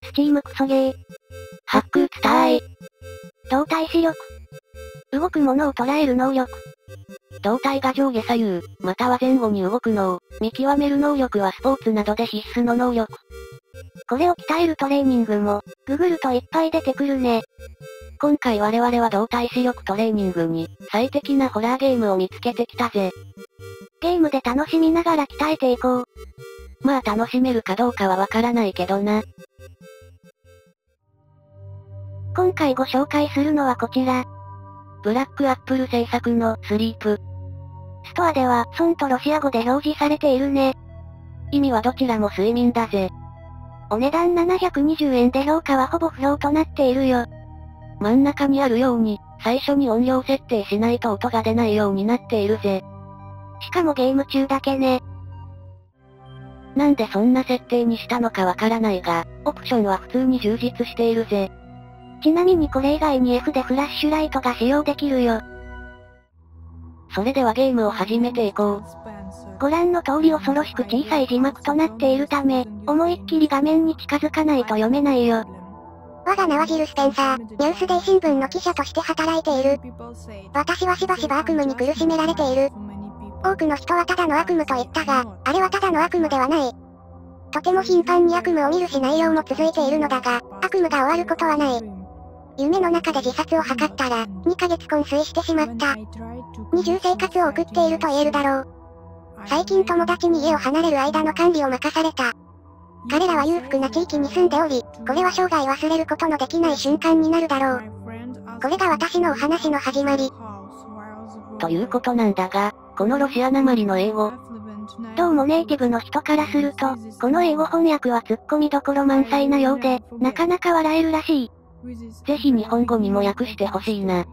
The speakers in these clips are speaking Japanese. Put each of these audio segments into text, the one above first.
スチームクソゲー。 ハックツタイ。 動体視力。動くものを捉える能力。 胴体が上下左右、または前後に動くのを見極める能力はスポーツなどで必須の能力。 これを鍛えるトレーニングも、ググるといっぱい出てくるね。 今回我々は動体視力トレーニングに最適なホラーゲームを見つけてきたぜ。 ゲームで楽しみながら鍛えていこう。 まあ楽しめるかどうかはわからないけどな。 今回ご紹介するのはこちら。 ブラックアップル製作のスリープ。 ストアではソンとロシア語で表示されているね。 意味はどちらも睡眠だぜ。 お値段720円で評価はほぼ不要となっているよ。 真ん中にあるように、最初に音量設定しないと音が出ないようになっているぜ。 しかもゲーム中だけね。 なんでそんな設定にしたのかわからないが、オプションは普通に充実しているぜ。 ちなみにこれ以外に F でフラッシュライトが使用できるよ。 それではゲームを始めていこう。 ご覧の通り恐ろしく小さい字幕となっているため、思いっきり画面に近づかないと読めないよ。 我が名はジル・スペンサー、ニュースデイ新聞の記者として働いている。私はしばしば悪夢に苦しめられている。多くの人はただの悪夢と言ったが、あれはただの悪夢ではない。とても頻繁に悪夢を見るし内容も続いているのだが、悪夢が終わることはない。夢の中で自殺を図ったら、2ヶ月昏睡してしまった。二重生活を送っていると言えるだろう。最近友達に家を離れる間の管理を任された。彼らは裕福な地域に住んでおり、これは生涯忘れることのできない瞬間になるだろう。これが私のお話の始まり。 ということなんだが、このロシアなまりの英語。 どうもネイティブの人からすると、この英語翻訳は突っ込みどころ満載なようで、なかなか笑えるらしい。 ぜひ日本語にも訳してほしいな。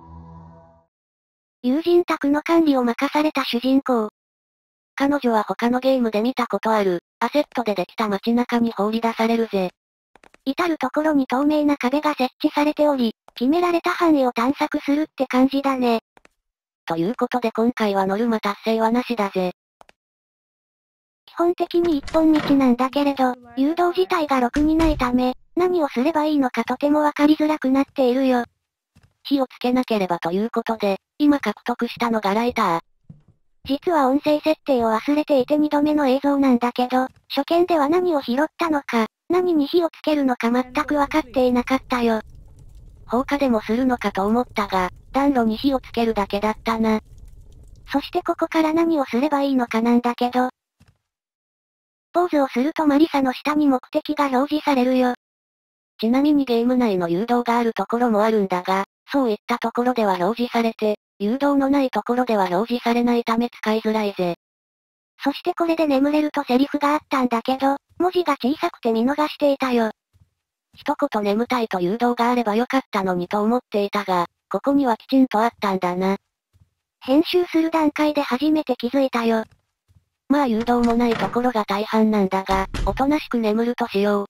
友人宅の管理を任された主人公。 彼女は他のゲームで見たことある、アセットでできた街中に放り出されるぜ。 至るところに透明な壁が設置されており、決められた範囲を探索するって感じだね。 ということで今回はノルマ達成はなしだぜ。 基本的に一本道なんだけれど、誘導自体がろくにないため、何をすればいいのかとてもわかりづらくなっているよ。 火をつけなければということで、今獲得したのがライター。 実は音声設定を忘れていて2度目の映像なんだけど、初見では何を拾ったのか、何に火をつけるのか全くわかっていなかったよ。 放火でもするのかと思ったが、暖炉に火をつけるだけだったな。 そしてここから何をすればいいのかなんだけど。ポーズをするとマリサの下に目的が表示されるよ。 ちなみにゲーム内の誘導があるところもあるんだが、そういったところでは表示されて、誘導のないところでは表示されないため使いづらいぜ。 そしてこれで眠れるとセリフがあったんだけど、文字が小さくて見逃していたよ。 一言眠たいと誘導があればよかったのにと思っていたが、ここにはきちんとあったんだな。 編集する段階で初めて気づいたよ。 まあ誘導もないところが大半なんだが、おとなしく眠るとしよう。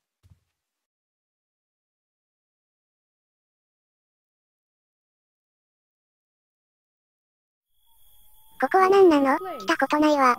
ここは何なの？来たことないわ。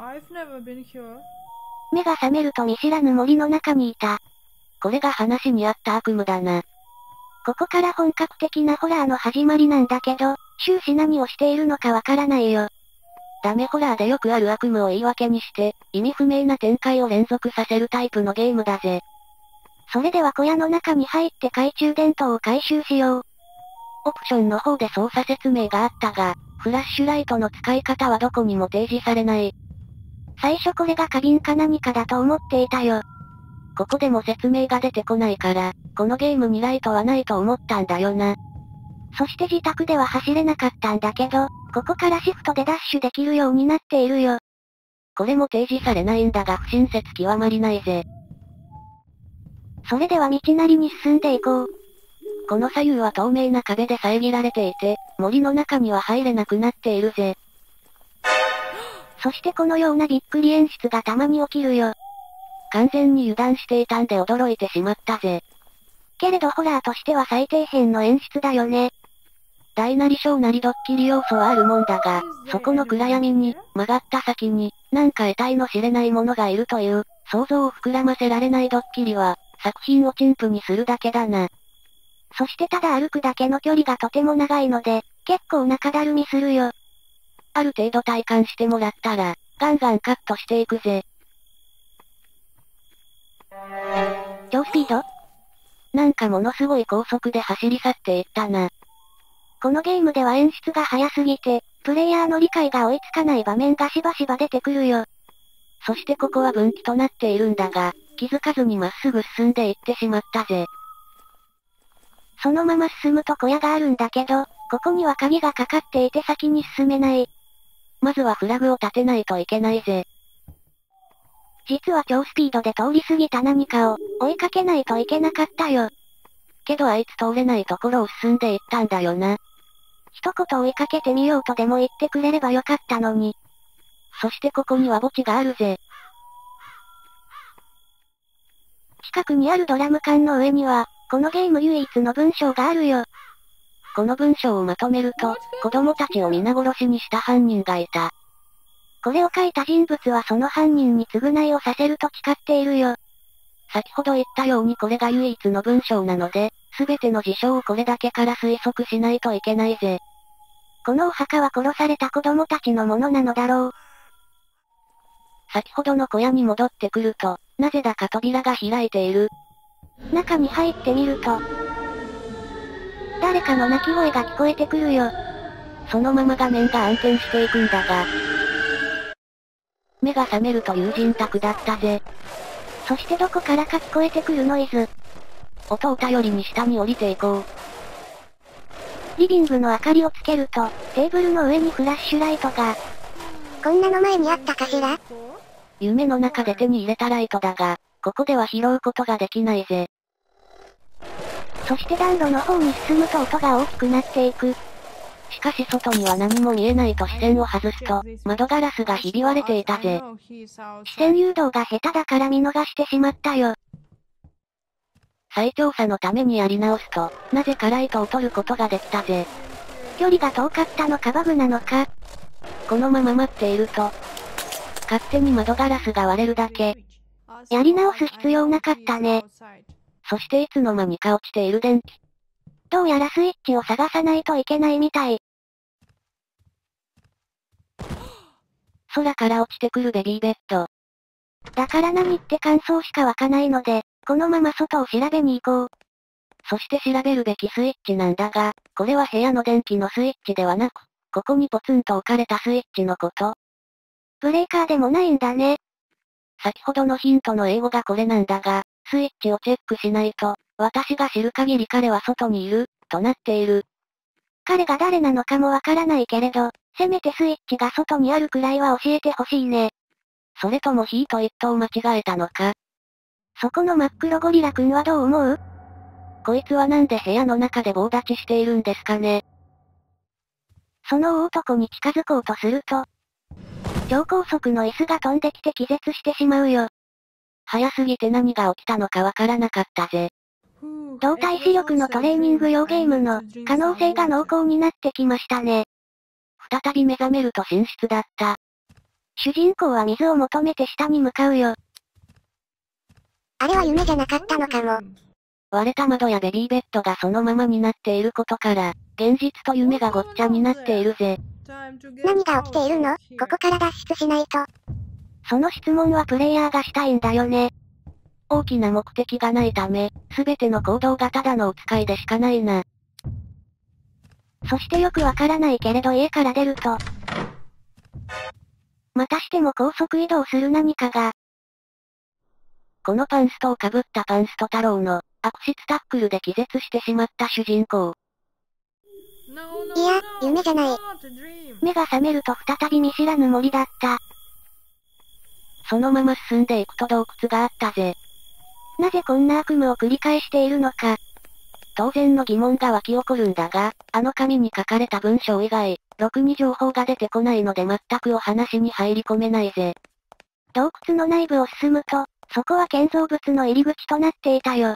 目が覚めると見知らぬ森の中にいた。 これが話にあった悪夢だな。 ここから本格的なホラーの始まりなんだけど、終始何をしているのかわからないよ。 ダメホラーでよくある悪夢を言い訳にして、意味不明な展開を連続させるタイプのゲームだぜ。 それでは小屋の中に入って懐中電灯を回収しよう。 オプションの方で操作説明があったが、フラッシュライトの使い方はどこにも提示されない。 最初これが花瓶か何かだと思っていたよ。 ここでも説明が出てこないから、このゲームにライトはないと思ったんだよな。 そして自宅では走れなかったんだけど、ここからシフトでダッシュできるようになっているよ。 これも提示されないんだが不親切極まりないぜ。 それでは道なりに進んでいこう。 この左右は透明な壁で遮られていて、森の中には入れなくなっているぜ。 そしてこのようなびっくり演出がたまに起きるよ。 完全に油断していたんで驚いてしまったぜ。 けれどホラーとしては最底辺の演出だよね。 大なり小なりドッキリ要素はあるもんだが、そこの暗闇に、曲がった先に、なんか得体の知れないものがいるという、想像を膨らませられないドッキリは、 作品を陳腐にするだけだな。 そしてただ歩くだけの距離がとても長いので、結構中だるみするよ。 ある程度体感してもらったら、ガンガンカットしていくぜ。 超スピード？ なんかものすごい高速で走り去っていったな。 このゲームでは演出が早すぎて、プレイヤーの理解が追いつかない場面がしばしば出てくるよ。 そしてここは分岐となっているんだが、気づかずにまっすぐ進んでいってしまったぜ。 そのまま進むと小屋があるんだけど、ここには鍵がかかっていて先に進めない。 まずはフラグを立てないといけないぜ。 実は超スピードで通り過ぎた何かを追いかけないといけなかったよ。 けどあいつ通れないところを進んでいったんだよな。 一言追いかけてみようとでも言ってくれればよかったのに。 そしてここには墓地があるぜ。 近くにあるドラム缶の上には、このゲーム唯一の文章があるよ。 この文章をまとめると、子供たちを皆殺しにした犯人がいた。 これを書いた人物はその犯人に償いをさせると誓っているよ。 先ほど言ったようにこれが唯一の文章なので、すべての事象をこれだけから推測しないといけないぜ。 このお墓は殺された子供たちのものなのだろう。 先ほどの小屋に戻ってくると、なぜだか扉が開いている。 中に入ってみると、誰かの泣き声が聞こえてくるよ。 そのまま画面が暗転していくんだが、目が覚めると友人宅だったぜ。 そしてどこからか聞こえてくるノイズ。 音を頼りに下に降りていこう。 リビングの明かりをつけると、テーブルの上にフラッシュライトが。 こんなの前にあったかしら？ 夢の中で手に入れたライトだが、ここでは拾うことができないぜ。 そして暖炉の方に進むと音が大きくなっていく。 しかし外には何も見えないと視線を外すと、窓ガラスがひび割れていたぜ。 視線誘導が下手だから見逃してしまったよ。 再調査のためにやり直すと、なぜかライトを取ることができたぜ。 距離が遠かったのかバグなのか。 このまま待っていると、勝手に窓ガラスが割れるだけ。 やり直す必要なかったね。 そしていつの間にか落ちている電気。 どうやらスイッチを探さないといけないみたい。 空から落ちてくるベビーベッド。 だから何って感想しか湧かないので、このまま外を調べに行こう。 そして調べるべきスイッチなんだが、これは部屋の電気のスイッチではなく、ここにポツンと置かれたスイッチのこと。 ブレーカーでもないんだね。 先ほどのヒントの英語がこれなんだが、スイッチをチェックしないと、私が知る限り彼は外にいる、となっている。 彼が誰なのかもわからないけれど、せめてスイッチが外にあるくらいは教えてほしいね。 それともヒーと一頭間違えたのか。 そこの真っ黒ゴリラくんはどう思う？ こいつはなんで部屋の中で棒立ちしているんですかね。 その大男に近づこうとすると、超高速の椅子が飛んできて気絶してしまうよ。 早すぎて何が起きたのかわからなかったぜ。 動体視力のトレーニング用ゲームの可能性が濃厚になってきましたね。 再び目覚めると寝室だった。 主人公は水を求めて下に向かうよ。 あれは夢じゃなかったのかも。 割れた窓やベビーベッドがそのままになっていることから、現実と夢がごっちゃになっているぜ。 何が起きているの？ここから脱出しないと。 その質問はプレイヤーがしたいんだよね。 大きな目的がないため、すべての行動がただのお使いでしかないな。 そしてよくわからないけれど家から出ると、またしても高速移動する何かが。 このパンストをかぶったパンスト太郎の悪質タックルで気絶してしまった主人公。 いや、夢じゃない。 目が覚めると再び見知らぬ森だった。 そのまま進んでいくと洞窟があったぜ。 なぜこんな悪夢を繰り返しているのか。 当然の疑問が湧き起こるんだが、あの紙に書かれた文章以外、ろくに情報が出てこないので全くお話に入り込めないぜ。 洞窟の内部を進むと、そこは建造物の入り口となっていたよ。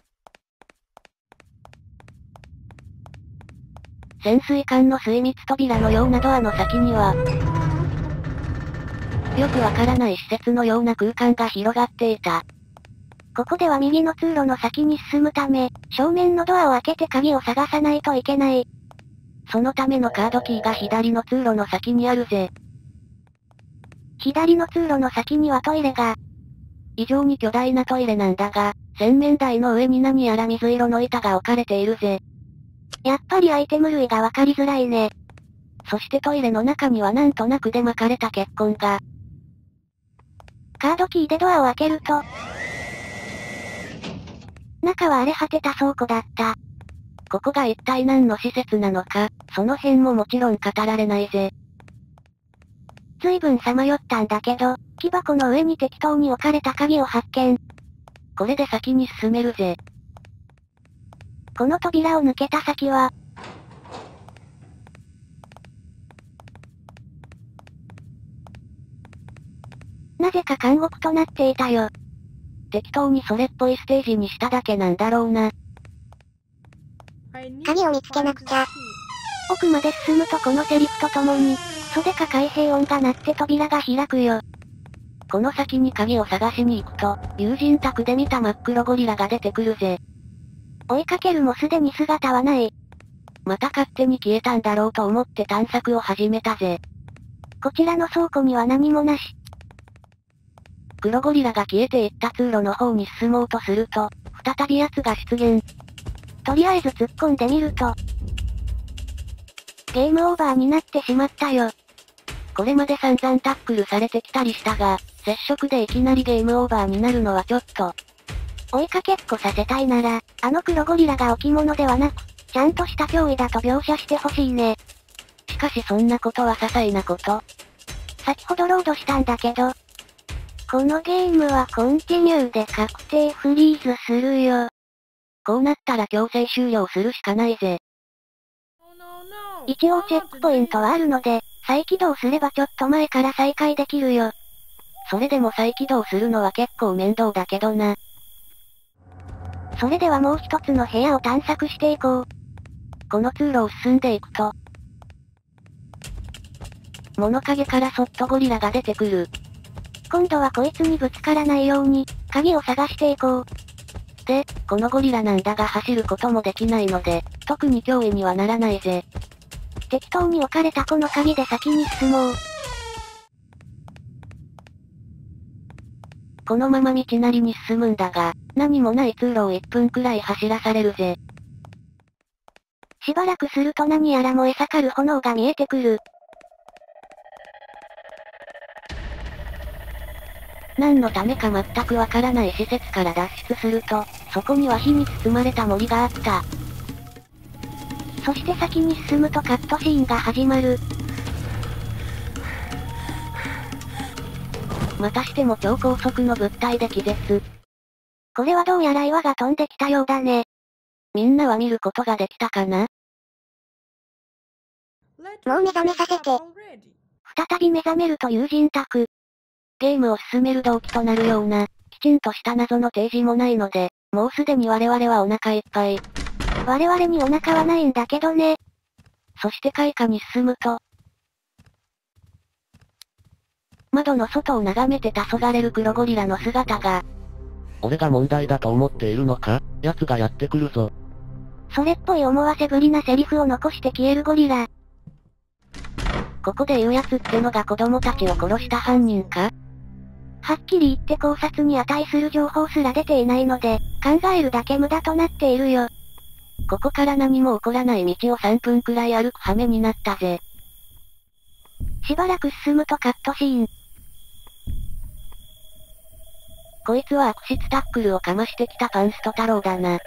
潜水艦の水密扉のようなドアの先には、よくわからない施設のような空間が広がっていた。 ここでは右の通路の先に進むため、正面のドアを開けて鍵を探さないといけない。 そのためのカードキーが左の通路の先にあるぜ。 左の通路の先にはトイレが。 異常に巨大なトイレなんだが、洗面台の上に何やら水色の板が置かれているぜ。 やっぱりアイテム類がわかりづらいね。 そしてトイレの中にはなんとなくで巻かれた血痕が。 カードキーでドアを開けると、中は荒れ果てた倉庫だった。 ここが一体何の施設なのか、その辺ももちろん語られないぜ。 随分さまよったんだけど、木箱の上に適当に置かれた鍵を発見。 これで先に進めるぜ。 この扉を抜けた先は、なぜか監獄となっていたよ。 適当にそれっぽいステージにしただけなんだろうな。 鍵を見つけなくちゃ。 奥まで進むとこのセリフとともに、袖か開閉音が鳴って扉が開くよ。 この先に鍵を探しに行くと、友人宅で見た真っ黒ゴリラが出てくるぜ。 追いかけるもすでに姿はない。 また勝手に消えたんだろうと思って探索を始めたぜ。 こちらの倉庫には何もなし。 黒ゴリラが消えていった通路の方に進もうとすると、再び奴が出現。 とりあえず突っ込んでみると、ゲームオーバーになってしまったよ。 これまで散々タックルされてきたりしたが、接触でいきなりゲームオーバーになるのはちょっと。 追いかけっこさせたいなら、あの黒ゴリラが置物ではなく、ちゃんとした脅威だと描写してほしいね。 しかしそんなことは些細なこと。 先ほどロードしたんだけど、このゲームはコンティニューで確定フリーズするよ。 こうなったら強制終了するしかないぜ。 一応チェックポイントはあるので、再起動すればちょっと前から再開できるよ。 それでも再起動するのは結構面倒だけどな。 それではもう一つの部屋を探索していこう。 この通路を進んでいくと、物陰からそっとゴリラが出てくる。 今度はこいつにぶつからないように、鍵を探していこう。 で、このゴリラなんだが走ることもできないので、特に脅威にはならないぜ。 適当に置かれたこの鍵で先に進もう。 このまま道なりに進むんだが、何もない通路を1分くらい走らされるぜ。 しばらくすると何やら燃え盛る炎が見えてくる。 何のためか全くわからない施設から脱出すると、そこには火に包まれた森があった。 そして先に進むとカットシーンが始まる。 またしても超高速の物体で気絶。 これはどうやら岩が飛んできたようだね。 みんなは見ることができたかな？ もう目覚めさせて。 再び目覚めると友人宅。 ゲームを進める動機となるような、きちんとした謎の提示もないので、もうすでに我々はお腹いっぱい。 我々にお腹はないんだけどね。 そして階下に進むと、窓の外を眺めて黄昏れる黒ゴリラの姿が。 俺が問題だと思っているのか？奴がやってくるぞ。 それっぽい思わせぶりなセリフを残して消えるゴリラ。 ここで言うやつってのが子供たちを殺した犯人か？ はっきり言って考察に値する情報すら出ていないので、考えるだけ無駄となっているよ。 ここから何も起こらない道を3分くらい歩く羽目になったぜ。 しばらく進むとカットシーン。 こいつは悪質タックルをかましてきたパンスト太郎だな。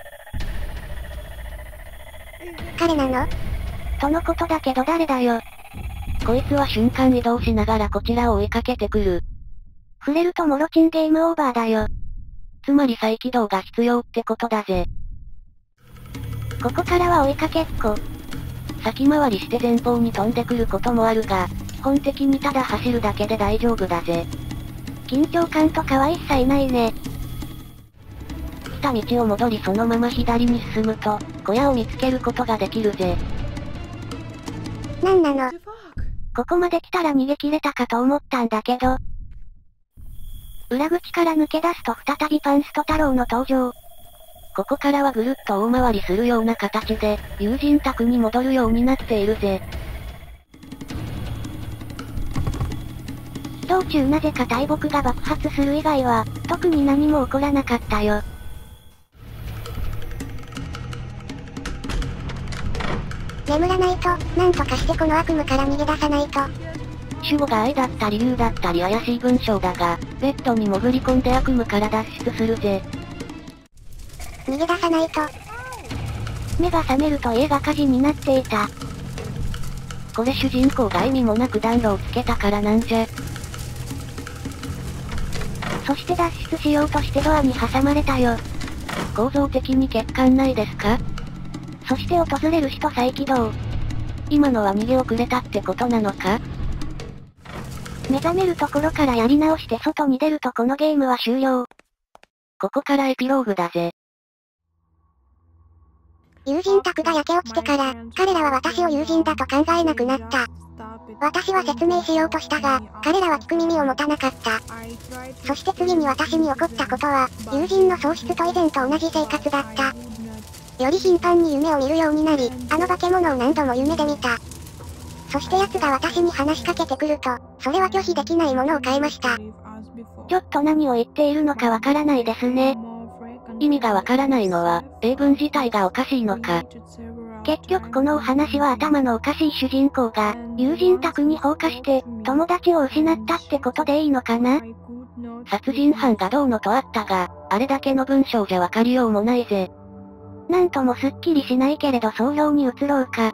彼なの？ とのことだけど誰だよ。 こいつは瞬間移動しながらこちらを追いかけてくる。 触れるとモロチンゲームオーバーだよ。 つまり再起動が必要ってことだぜ。 ここからは追いかけっこ。 先回りして前方に飛んでくることもあるが、基本的にただ走るだけで大丈夫だぜ。 緊張感とかは一切ないね。 来た道を戻りそのまま左に進むと、小屋を見つけることができるぜ。 なんなの？ ここまで来たら逃げ切れたかと思ったんだけど。 裏口から抜け出すと再びパンスト太郎の登場。 ここからはぐるっと大回りするような形で、友人宅に戻るようになっているぜ。 道中なぜか大木が爆発する以外は、特に何も起こらなかったよ。 眠らないと、なんとかしてこの悪夢から逃げ出さないと。 主語が愛だった理由だったり怪しい文章だが、ベッドに潜り込んで悪夢から脱出するぜ。 逃げ出さないと。 目が覚めると家が火事になっていた。 これ主人公が意味もなく暖炉をつけたからなんじゃ。 そして脱出しようとしてドアに挟まれたよ。 構造的に欠陥ないですか？ そして訪れる死と再起動。 今のは逃げ遅れたってことなのか？ 目覚めるところからやり直して外に出るとこのゲームは終了。 ここからエピローグだぜ。 友人宅が焼け落ちてから、彼らは私を友人だと考えなくなった。私は説明しようとしたが、彼らは聞く耳を持たなかった。そして次に私に起こったことは、友人の喪失と以前と同じ生活だった。より頻繁に夢を見るようになり、あの化け物を何度も夢で見た。そして奴が私に話しかけてくると、それは拒否できないものを買いました。 ちょっと何を言っているのかわからないですね。 意味がわからないのは、英文自体がおかしいのか。 結局このお話は頭のおかしい主人公が、友人宅に放火して、友達を失ったってことでいいのかな？ 殺人犯がどうのとあったが、あれだけの文章じゃわかりようもないぜ。 なんともすっきりしないけれど総評に移ろうか。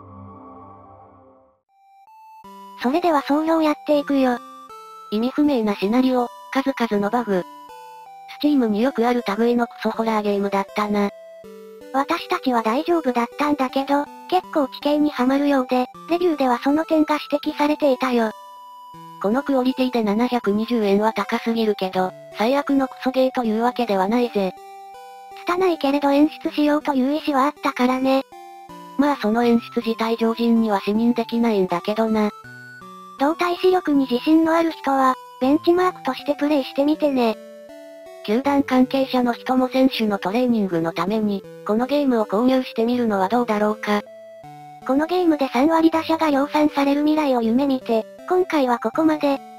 それでは総評やっていくよ。 意味不明なシナリオ、数々のバグ。スチームによくある類のクソホラーゲームだったな。 私たちは大丈夫だったんだけど、結構地形にはまるようで、レビューではその点が指摘されていたよ。 このクオリティで720円は高すぎるけど、最悪のクソゲーというわけではないぜ。 拙いけれど演出しようという意思はあったからね。 まあその演出自体常人には視認できないんだけどな。 動体視力に自信のある人は、ベンチマークとしてプレイしてみてね。 球団関係者の人も選手のトレーニングのために、このゲームを購入してみるのはどうだろうか。 このゲームで3割打者が量産される未来を夢見て、今回はここまで。